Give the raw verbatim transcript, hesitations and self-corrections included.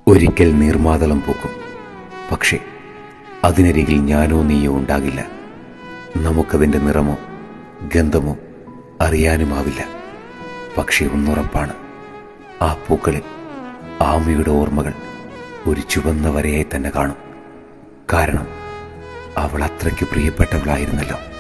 ഒരിക്കൽ നീർമാതളം പൂക്കും. പക്ഷേ അതിനരികിൽ ഞാനോ നീയോ ഉണ്ടാകില്ല. നമുക്കതിൻ്റെ നിറമോ ഗന്ധമോ അറിയാനുമാവില്ല. പക്ഷേ ഒന്നുറപ്പാണ്, ആ പൂക്കളിൽ ആമയുടെ ഓർമ്മകൾ ഒരു ചുവന്ന വരയായി തന്നെ കാണും. കാരണം അവൾ അത്രയ്ക്ക് പ്രിയപ്പെട്ടവളായിരുന്നല്ലോ.